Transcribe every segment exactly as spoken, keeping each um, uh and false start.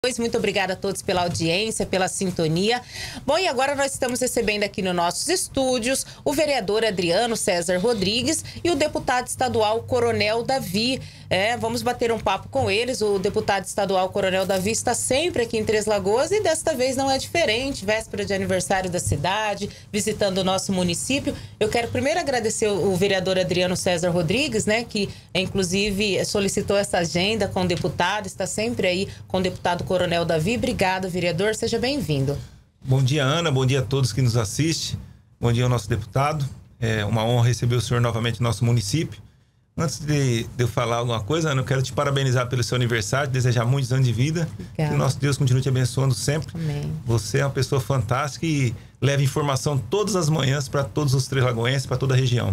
Muito obrigada a todos pela audiência, pela sintonia. Bom, e agora nós estamos recebendo aqui nos nossos estúdios o vereador Adriano César Rodrigues e o deputado estadual Coronel Davi. É, vamos bater um papo com eles. O deputado estadual Coronel Davi está sempre aqui em Três Lagoas e desta vez não é diferente. Véspera de aniversário da cidade, visitando o nosso município. Eu quero primeiro agradecer o vereador Adriano César Rodrigues, né, que inclusive solicitou essa agenda com o deputado, está sempre aí com o deputado Coronel Davi. Obrigada, vereador, seja bem-vindo. Bom dia, Ana, bom dia a todos que nos assistem. Bom dia ao nosso deputado. É uma honra receber o senhor novamente no nosso município. Antes de, de eu falar alguma coisa, Ana, eu quero te parabenizar pelo seu aniversário, desejar muitos anos de vida. Obrigada. Que o nosso Deus continue te abençoando sempre. Amém. Você é uma pessoa fantástica e leva informação todas as manhãs para todos os três lagoenses, para toda a região.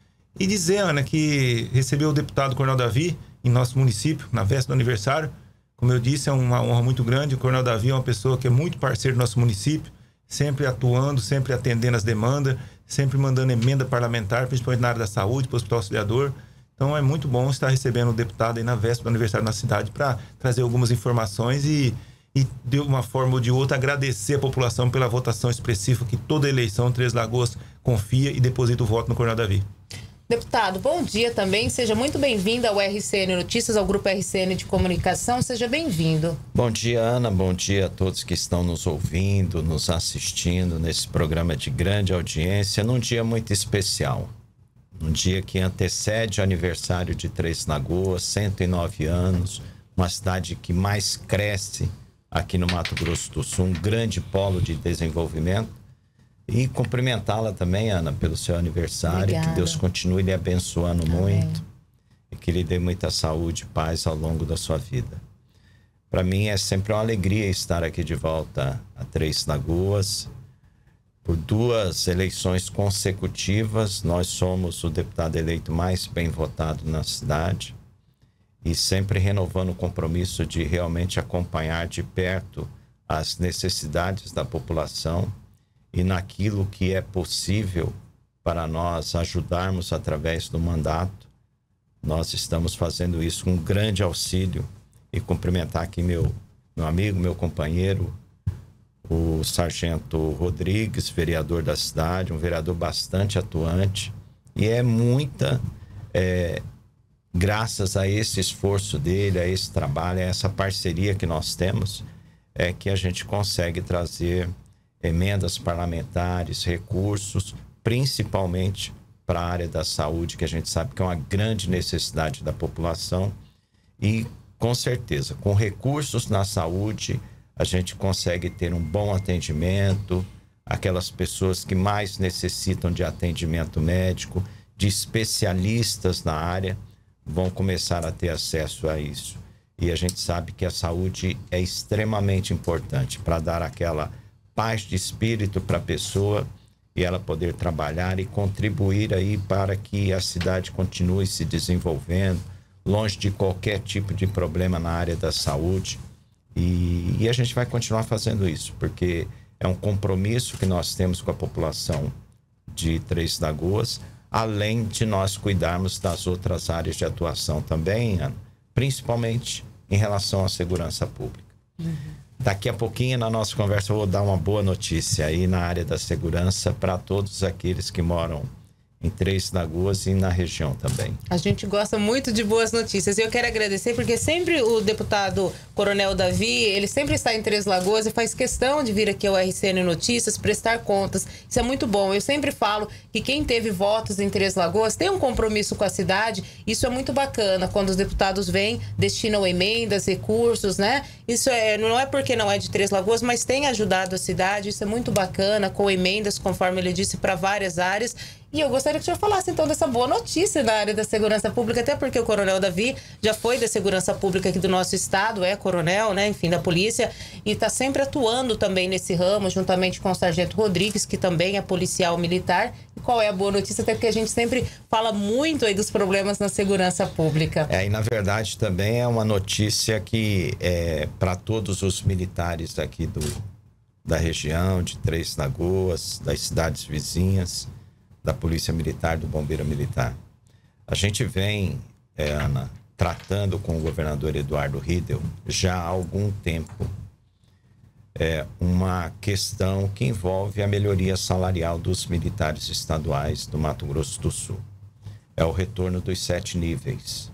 E dizer, Ana, que recebeu o deputado Coronel Davi em nosso município, na véspera do aniversário. Como eu disse, é uma honra muito grande. O Coronel Davi é uma pessoa que é muito parceiro do nosso município, sempre atuando, sempre atendendo as demandas, sempre mandando emenda parlamentar, principalmente na área da saúde, para o Hospital Auxiliador. Então é muito bom estar recebendo o deputado aí na véspera do aniversário na cidade para trazer algumas informações e, e, de uma forma ou de outra, agradecer a população pela votação expressiva que toda eleição Três Lagoas confia e deposita o voto no Coronel Davi. Deputado, bom dia também. Seja muito bem-vindo ao R C N Notícias, ao Grupo R C N de Comunicação. Seja bem-vindo. Bom dia, Ana. Bom dia a todos que estão nos ouvindo, nos assistindo nesse programa de grande audiência, num dia muito especial. Um dia que antecede o aniversário de Três Lagoas, cento e nove anos, uma cidade que mais cresce aqui no Mato Grosso do Sul, um grande polo de desenvolvimento. E cumprimentá-la também, Ana, pelo seu aniversário. Obrigada. Que Deus continue lhe abençoando Amém. Muito e que lhe dê muita saúde e paz ao longo da sua vida. Para mim é sempre uma alegria estar aqui de volta a Três Lagoas. Por duas eleições consecutivas, nós somos o deputado eleito mais bem votado na cidade e sempre renovando o compromisso de realmente acompanhar de perto as necessidades da população e naquilo que é possível para nós ajudarmos através do mandato. Nós estamos fazendo isso com um grande auxílio e cumprimentar aqui meu, meu amigo, meu companheiro, o Sargento Rodrigues, vereador da cidade, um vereador bastante atuante. E é muita, é, graças a esse esforço dele, a esse trabalho, a essa parceria que nós temos, é que a gente consegue trazer emendas parlamentares, recursos, principalmente para a área da saúde, que a gente sabe que é uma grande necessidade da população. E, com certeza, com recursos na saúde, a gente consegue ter um bom atendimento, aquelas pessoas que mais necessitam de atendimento médico, de especialistas na área, vão começar a ter acesso a isso. E a gente sabe que a saúde é extremamente importante para dar aquela paz de espírito para a pessoa e ela poder trabalhar e contribuir aí para que a cidade continue se desenvolvendo, longe de qualquer tipo de problema na área da saúde. E, e a gente vai continuar fazendo isso, porque é um compromisso que nós temos com a população de Três Lagoas, além de nós cuidarmos das outras áreas de atuação também, principalmente em relação à segurança pública. Uhum. Daqui a pouquinho, na nossa conversa, eu vou dar uma boa notícia aí na área da segurança para todos aqueles que moram em Três Lagoas e na região também. A gente gosta muito de boas notícias. E eu quero agradecer porque sempre o deputado Coronel Davi, ele sempre está em Três Lagoas e faz questão de vir aqui ao R C N Notícias, prestar contas. Isso é muito bom. Eu sempre falo que quem teve votos em Três Lagoas tem um compromisso com a cidade. Isso é muito bacana. Quando os deputados vêm, destinam emendas, recursos, né? Isso é, não é porque não é de Três Lagoas, mas tem ajudado a cidade. Isso é muito bacana, com emendas, conforme ele disse, para várias áreas. E eu gostaria que o senhor falasse, então, dessa boa notícia na área da segurança pública, até porque o Coronel Davi já foi da segurança pública aqui do nosso estado, é coronel, né, enfim, da polícia, e está sempre atuando também nesse ramo, juntamente com o Sargento Rodrigues, que também é policial militar. E qual é a boa notícia? Até porque a gente sempre fala muito aí dos problemas na segurança pública. É, e na verdade também é uma notícia que é para todos os militares aqui do, da região, de Três Lagoas, das cidades vizinhas, da Polícia Militar, do Bombeiro Militar. A gente vem, é, Ana, tratando com o governador Eduardo Riedel já há algum tempo é uma questão que envolve a melhoria salarial dos militares estaduais do Mato Grosso do Sul. É o retorno dos sete níveis.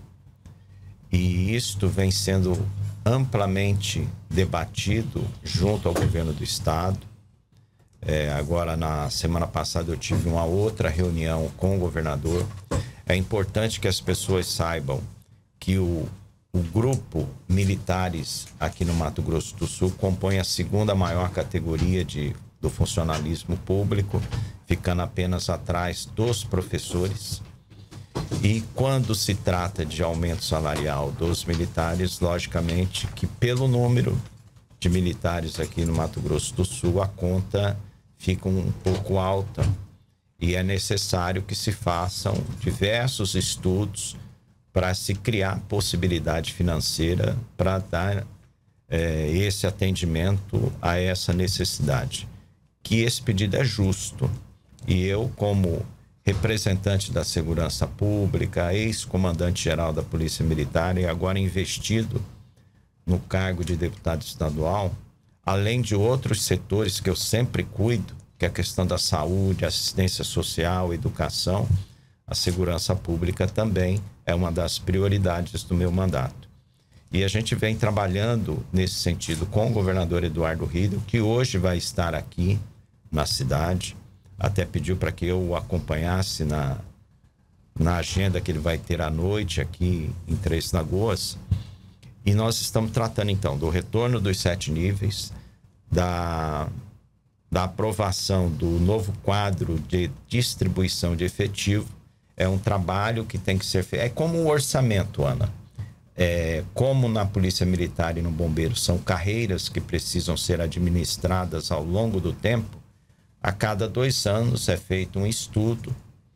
E isto vem sendo amplamente debatido junto ao governo do estado. É, agora, na semana passada, eu tive uma outra reunião com o governador. É importante que as pessoas saibam que o, o grupo militares aqui no Mato Grosso do Sul compõe a segunda maior categoria de, do funcionalismo público, ficando apenas atrás dos professores. E quando se trata de aumento salarial dos militares, logicamente que pelo número de militares aqui no Mato Grosso do Sul, a conta fica um pouco alta e é necessário que se façam diversos estudos para se criar possibilidade financeira para dar é, esse atendimento a essa necessidade. Que esse pedido é justo e eu, como representante da Segurança Pública, ex-comandante-geral da Polícia Militar e agora investido no cargo de deputado estadual, além de outros setores que eu sempre cuido, que é a questão da saúde, assistência social, educação, a segurança pública também é uma das prioridades do meu mandato. E a gente vem trabalhando nesse sentido com o governador Eduardo Riedel, que hoje vai estar aqui na cidade, até pediu para que eu o acompanhasse na, na agenda que ele vai ter à noite aqui em Três Lagoas. E nós estamos tratando, então, do retorno dos sete níveis, da, da aprovação do novo quadro de distribuição de efetivo. É um trabalho que tem que ser feito. É como um orçamento, Ana. É, como na Polícia Militar e no Bombeiro são carreiras que precisam ser administradas ao longo do tempo, a cada dois anos é feito um estudo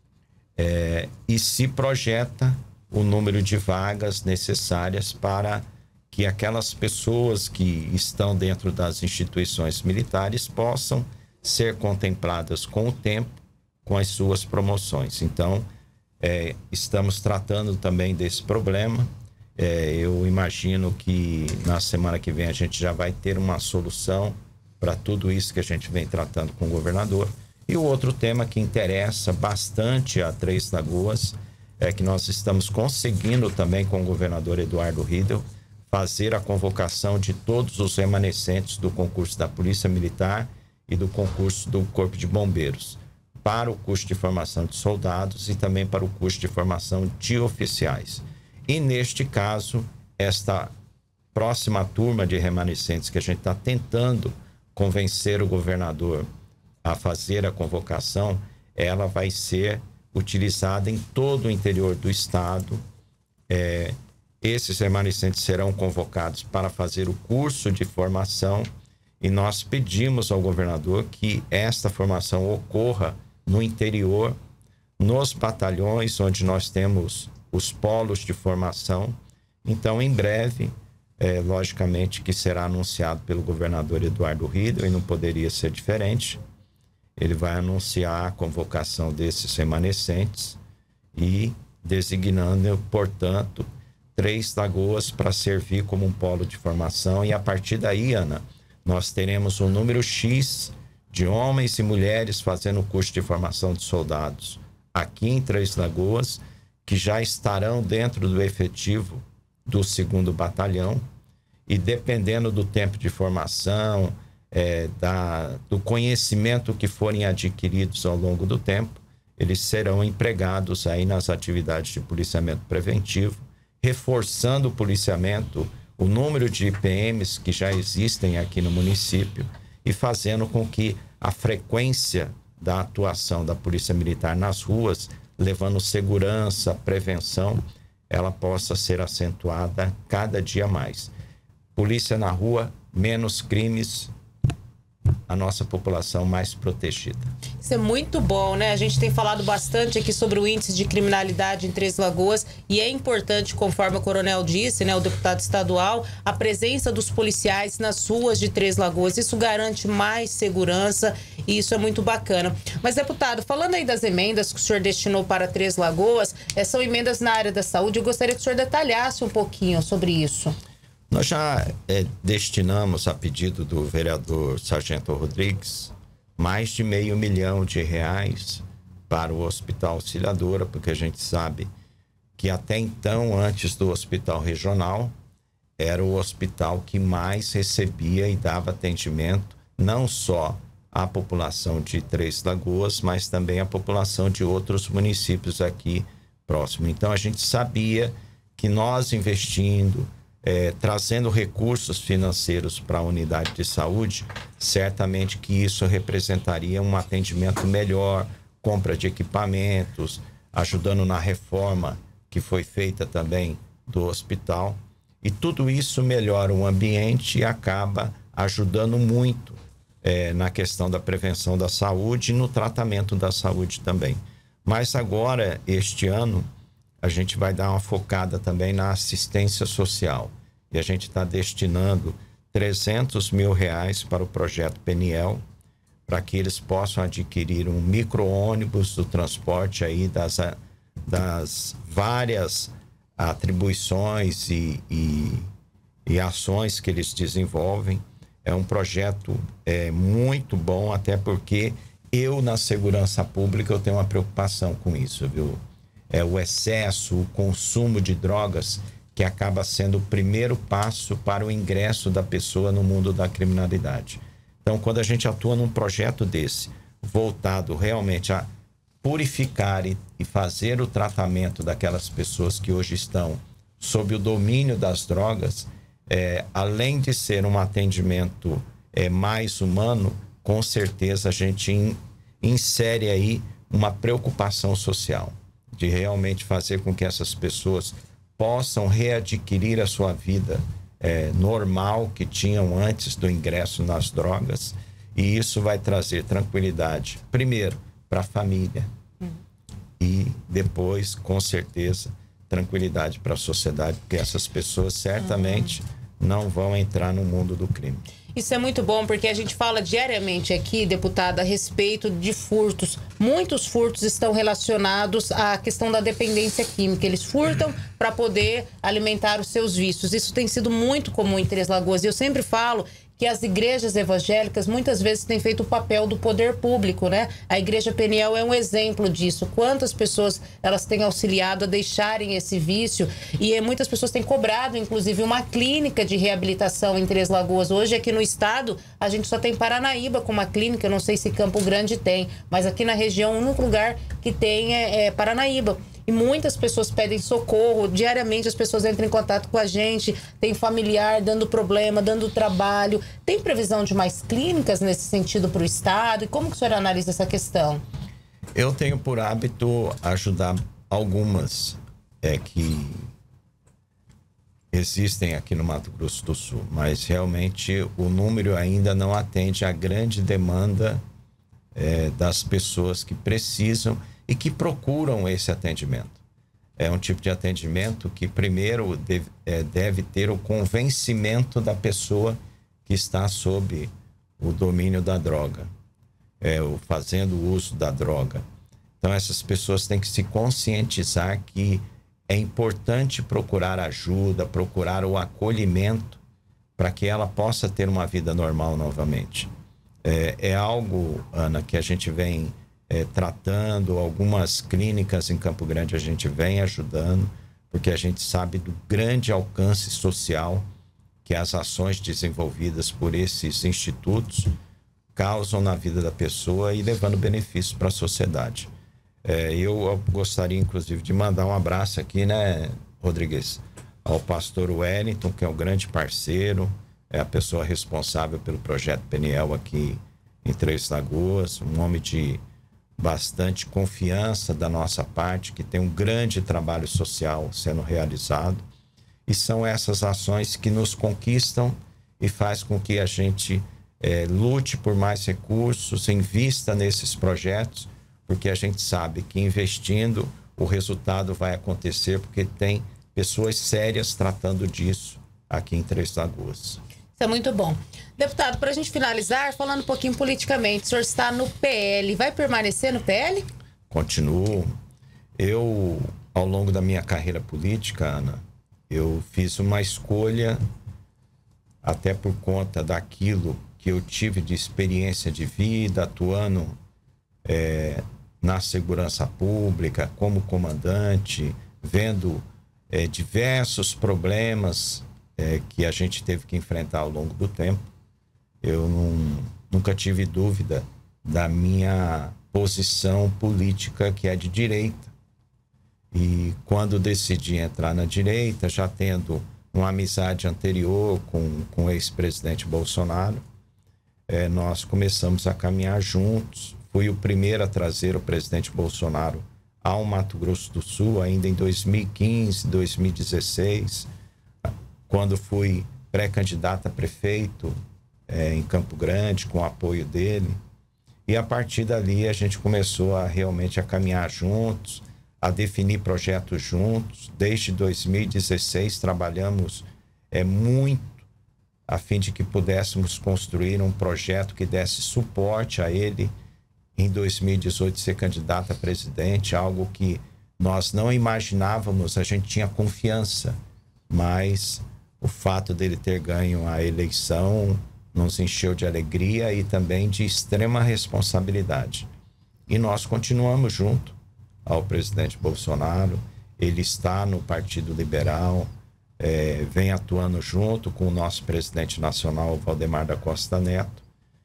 é, e se projeta o número de vagas necessárias para que aquelas pessoas que estão dentro das instituições militares possam ser contempladas com o tempo, com as suas promoções. Então, é, estamos tratando também desse problema. É, eu imagino que na semana que vem a gente já vai ter uma solução para tudo isso que a gente vem tratando com o governador. E o outro tema que interessa bastante a Três Lagoas é que nós estamos conseguindo também com o governador Eduardo Riedel fazer a convocação de todos os remanescentes do concurso da Polícia Militar e do concurso do Corpo de Bombeiros para o curso de formação de soldados e também para o curso de formação de oficiais. E neste caso, esta próxima turma de remanescentes que a gente está tentando convencer o governador a fazer a convocação, ela vai ser utilizada em todo o interior do estado. É, esses remanescentes serão convocados para fazer o curso de formação e nós pedimos ao governador que esta formação ocorra no interior, nos batalhões onde nós temos os polos de formação. Então, em breve, é, logicamente que será anunciado pelo governador Eduardo Riedel e não poderia ser diferente. Ele vai anunciar a convocação desses remanescentes e designando, portanto, Três Lagoas para servir como um polo de formação. E a partir daí, Ana, nós teremos um número X de homens e mulheres fazendo o curso de formação de soldados aqui em Três Lagoas, que já estarão dentro do efetivo do segundo batalhão e dependendo do tempo de formação, é, da, do conhecimento que forem adquiridos ao longo do tempo, eles serão empregados aí nas atividades de policiamento preventivo, reforçando o policiamento, o número de I P Ms que já existem aqui no município e fazendo com que a frequência da atuação da Polícia Militar nas ruas, levando segurança, prevenção, ela possa ser acentuada cada dia mais. Polícia na rua, menos crimes, a nossa população mais protegida. Isso é muito bom, né? A gente tem falado bastante aqui sobre o índice de criminalidade em Três Lagoas e é importante, conforme o coronel disse, né, o deputado estadual, a presença dos policiais nas ruas de Três Lagoas. Isso garante mais segurança e isso é muito bacana. Mas, deputado, falando aí das emendas que o senhor destinou para Três Lagoas, são emendas na área da saúde. Eu gostaria que o senhor detalhasse um pouquinho sobre isso. Nós já é, destinamos, a pedido do vereador Sargento Rodrigues, mais de meio milhão de reais para o Hospital Auxiliadora, porque a gente sabe que até então, antes do Hospital Regional, era o hospital que mais recebia e dava atendimento, não só à população de Três Lagoas, mas também à população de outros municípios aqui próximo. Então, a gente sabia que nós investindo, é, trazendo recursos financeiros para a unidade de saúde, certamente que isso representaria um atendimento melhor, compra de equipamentos, ajudando na reforma que foi feita também do hospital. E tudo isso melhora o ambiente e acaba ajudando muito é, na questão da prevenção da saúde e no tratamento da saúde também. Mas agora, este ano, a gente vai dar uma focada também na assistência social. E a gente está destinando trezentos mil reais para o projeto Peniel, para que eles possam adquirir um micro-ônibus do transporte aí das, das várias atribuições e, e, e ações que eles desenvolvem. É um projeto é, muito bom, até porque eu, na segurança pública, eu tenho uma preocupação com isso, viu? É o excesso, o consumo de drogas, que acaba sendo o primeiro passo para o ingresso da pessoa no mundo da criminalidade. Então, quando a gente atua num projeto desse, voltado realmente a purificar e, e fazer o tratamento daquelas pessoas que hoje estão sob o domínio das drogas, é, além de ser um atendimento é, mais humano, com certeza a gente in, insere aí uma preocupação social, de realmente fazer com que essas pessoas possam readquirir a sua vida é, normal que tinham antes do ingresso nas drogas, e isso vai trazer tranquilidade, primeiro, para a família, uhum. e depois, com certeza, tranquilidade para a sociedade, porque essas pessoas certamente uhum. não vão entrar no mundo do crime. Isso é muito bom, porque a gente fala diariamente aqui, deputada, a respeito de furtos. Muitos furtos estão relacionados à questão da dependência química. Eles furtam para poder alimentar os seus vícios. Isso tem sido muito comum em Três Lagoas. E eu sempre falo que as igrejas evangélicas muitas vezes têm feito o papel do poder público, né? A Igreja Peniel é um exemplo disso. Quantas pessoas elas têm auxiliado a deixarem esse vício, e muitas pessoas têm cobrado, inclusive, uma clínica de reabilitação em Três Lagoas. Hoje, aqui no estado, a gente só tem Paranaíba com uma clínica, eu não sei se Campo Grande tem, mas aqui na região, o único lugar que tem é, é Paranaíba. E muitas pessoas pedem socorro, diariamente as pessoas entram em contato com a gente, tem familiar dando problema, dando trabalho. Tem previsão de mais clínicas nesse sentido para o estado? E como que o senhor analisa essa questão? Eu tenho por hábito ajudar algumas é, que existem aqui no Mato Grosso do Sul, mas realmente o número ainda não atende à grande demanda é, das pessoas que precisam e que procuram esse atendimento. É um tipo de atendimento que primeiro deve, é, deve ter o convencimento da pessoa que está sob o domínio da droga, é, o fazendo uso da droga. Então essas pessoas têm que se conscientizar que é importante procurar ajuda, procurar o acolhimento para que ela possa ter uma vida normal novamente. É, é algo, Ana, que a gente vem É, tratando, algumas clínicas em Campo Grande a gente vem ajudando, porque a gente sabe do grande alcance social que as ações desenvolvidas por esses institutos causam na vida da pessoa e levando benefícios para a sociedade. É, eu gostaria, inclusive, de mandar um abraço aqui, né, Rodrigues, ao pastor Wellington, que é um grande parceiro, é a pessoa responsável pelo projeto Peniel aqui em Três Lagoas, um homem de bastante confiança da nossa parte, que tem um grande trabalho social sendo realizado, e são essas ações que nos conquistam e faz com que a gente é, lute por mais recursos, invista nesses projetos, porque a gente sabe que investindo o resultado vai acontecer, porque tem pessoas sérias tratando disso aqui em Três Lagoas. Isso é muito bom. Deputado, para a gente finalizar, falando um pouquinho politicamente, o senhor está no P L, vai permanecer no P L? Continuo. Eu, ao longo da minha carreira política, Ana, eu fiz uma escolha até por conta daquilo que eu tive de experiência de vida, atuando é, na segurança pública, como comandante, vendo é, diversos problemas é, que a gente teve que enfrentar ao longo do tempo. Eu não, nunca tive dúvida da minha posição política, que é de direita. E quando decidi entrar na direita, já tendo uma amizade anterior com, com o ex-presidente Bolsonaro, é, nós começamos a caminhar juntos. Fui o primeiro a trazer o presidente Bolsonaro ao Mato Grosso do Sul, ainda em dois mil e quinze, dois mil e dezesseis, quando fui pré-candidato a prefeito é, em Campo Grande, com o apoio dele. E a partir dali a gente começou a realmente a caminhar juntos, a definir projetos juntos. Desde dois mil e dezesseis trabalhamos é, muito a fim de que pudéssemos construir um projeto que desse suporte a ele em dois mil e dezoito ser candidato a presidente, algo que nós não imaginávamos, a gente tinha confiança, mas o fato dele ter ganho a eleição nos encheu de alegria e também de extrema responsabilidade. E nós continuamos junto ao presidente Bolsonaro. Ele está no Partido Liberal, é, vem atuando junto com o nosso presidente nacional, Valdemar da Costa Neto,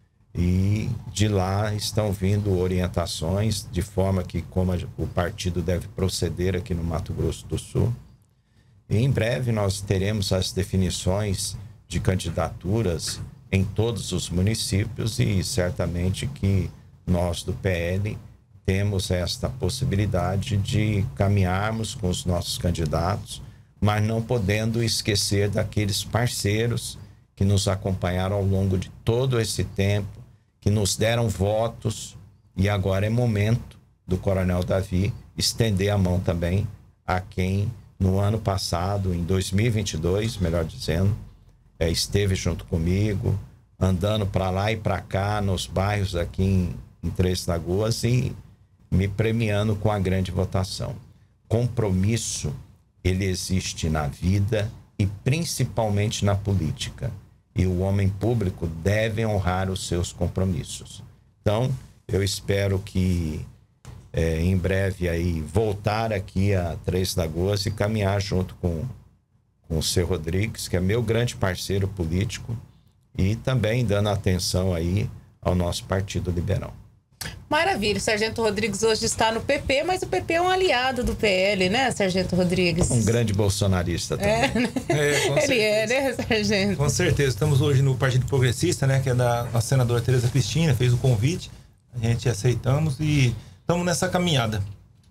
e de lá estão vindo orientações de forma que como o partido deve proceder aqui no Mato Grosso do Sul. E em breve nós teremos as definições de candidaturas em todos os municípios e certamente que nós do P L temos esta possibilidade de caminharmos com os nossos candidatos, mas não podendo esquecer daqueles parceiros que nos acompanharam ao longo de todo esse tempo, que nos deram votos, e agora é momento do Coronel Davi estender a mão também a quem no ano passado, em dois mil e vinte e dois, melhor dizendo, é, esteve junto comigo, andando para lá e para cá nos bairros aqui em, em Três Lagoas e me premiando com a grande votação. Compromisso, ele existe na vida e principalmente na política. E o homem público deve honrar os seus compromissos. Então, eu espero que é, em breve aí voltar aqui a Três Lagoas e caminhar junto com, com o seu Rodrigues, que é meu grande parceiro político, e também dando atenção aí ao nosso Partido Liberal. Maravilha, o Sargento Rodrigues hoje está no P P, mas o P P é um aliado do P L, né, Sargento Rodrigues? Um grande bolsonarista também. É, né? É, com Ele certeza. é, né, Sargento? Com certeza. Estamos hoje no Partido Progressista, né, que é da nossa senadora Tereza Cristina, fez o convite, a gente aceitamos e estamos nessa caminhada.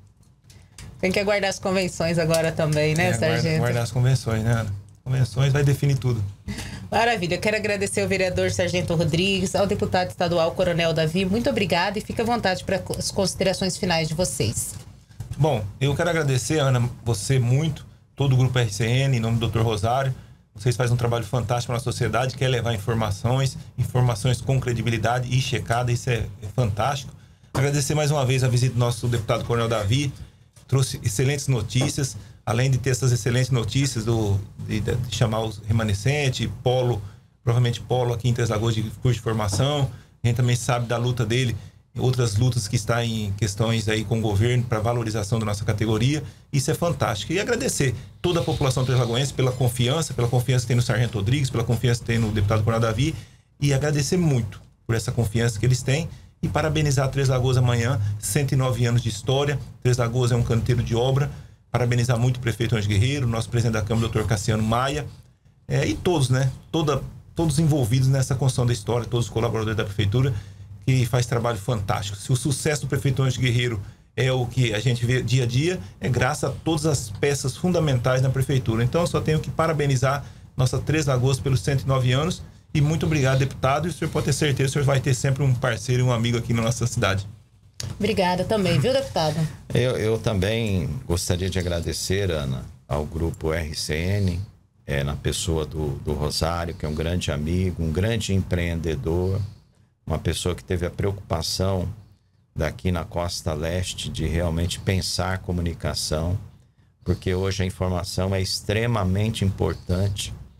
Tem que aguardar as convenções agora também, né, é, Sargento? Aguardar as convenções, né, Ana? Convenções vai definir tudo. Maravilha. Eu quero agradecer ao vereador Sargento Rodrigues, ao deputado estadual Coronel Davi. Muito obrigada e fique à vontade para as considerações finais de vocês. Bom, eu quero agradecer, Ana, você muito, todo o Grupo R C N, em nome do doutor Rosário. Vocês fazem um trabalho fantástico na sociedade, quer levar informações, informações com credibilidade e checada, isso é, é fantástico. Agradecer mais uma vez a visita do nosso deputado Coronel Davi, trouxe excelentes notícias, além de ter essas excelentes notícias do, de, de chamar os remanescentes, polo, provavelmente polo aqui em Três Lagoas de curso de formação. A gente também sabe da luta dele, outras lutas que está em questões aí com o governo para valorização da nossa categoria. Isso é fantástico. E agradecer toda a população trêslagoense pela confiança, pela confiança que tem no Sargento Rodrigues, pela confiança que tem no deputado Coronel Davi, e agradecer muito por essa confiança que eles têm e parabenizar Três Lagoas amanhã, cento e nove anos de história. Três Lagoas é um canteiro de obra. Parabenizar muito o prefeito Anjo Guerreiro, nosso presidente da Câmara, doutor Cassiano Maia, é, e todos, né? Toda, todos envolvidos nessa construção da história, todos os colaboradores da prefeitura, que faz trabalho fantástico. Se o sucesso do prefeito Anjo Guerreiro é o que a gente vê dia a dia, é graças a todas as peças fundamentais na prefeitura. Então, eu só tenho que parabenizar nossa Três Lagoas pelos cento e nove anos e muito obrigado, deputado. E o senhor pode ter certeza que o senhor vai ter sempre um parceiro e um amigo aqui na nossa cidade. Obrigada também, viu, deputado? Eu, eu também gostaria de agradecer, Ana, ao Grupo R C N, é, na pessoa do, do Rosário, que é um grande amigo, um grande empreendedor, uma pessoa que teve a preocupação daqui na Costa Leste de realmente pensar comunicação, porque hoje a informação é extremamente importante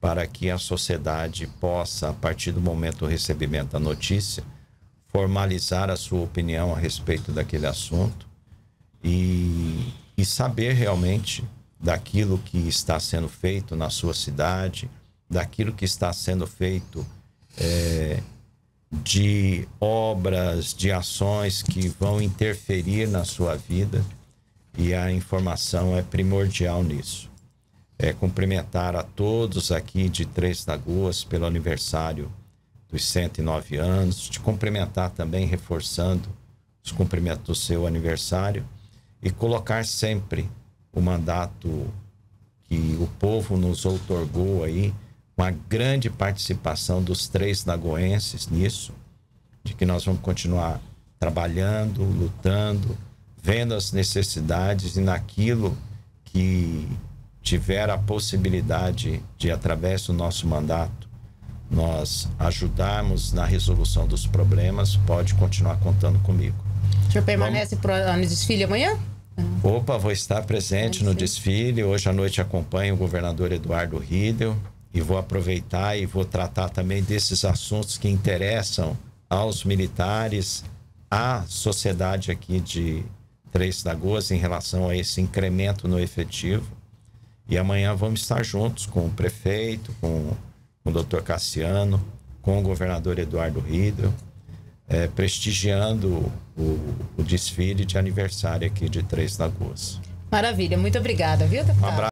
para que a sociedade possa, a partir do momento do recebimento da notícia, formalizar a sua opinião a respeito daquele assunto e, e saber realmente daquilo que está sendo feito na sua cidade, daquilo que está sendo feito é, de obras, de ações que vão interferir na sua vida, e a informação é primordial nisso. É, cumprimentar a todos aqui de Três Lagoas pelo aniversário dos cento e nove anos, te cumprimentar também reforçando os cumprimentos do seu aniversário e colocar sempre o mandato que o povo nos outorgou aí, com a grande participação dos três lagoenses nisso, de que nós vamos continuar trabalhando, lutando, vendo as necessidades e naquilo que tiver a possibilidade de, através do nosso mandato, nós ajudarmos na resolução dos problemas, pode continuar contando comigo. O senhor permanece Vamos... no desfile amanhã? Opa, vou estar presente no desfile. Hoje à noite acompanho o governador Eduardo Riedel e vou aproveitar e vou tratar também desses assuntos que interessam aos militares, à sociedade aqui de Três Lagoas em relação a esse incremento no efetivo. E amanhã vamos estar juntos com o prefeito, com, com o doutor Cassiano, com o governador Eduardo Riedel, é, prestigiando o, o desfile de aniversário aqui de Três Lagoas. Maravilha, muito obrigada, viu, deputado? Um abraço.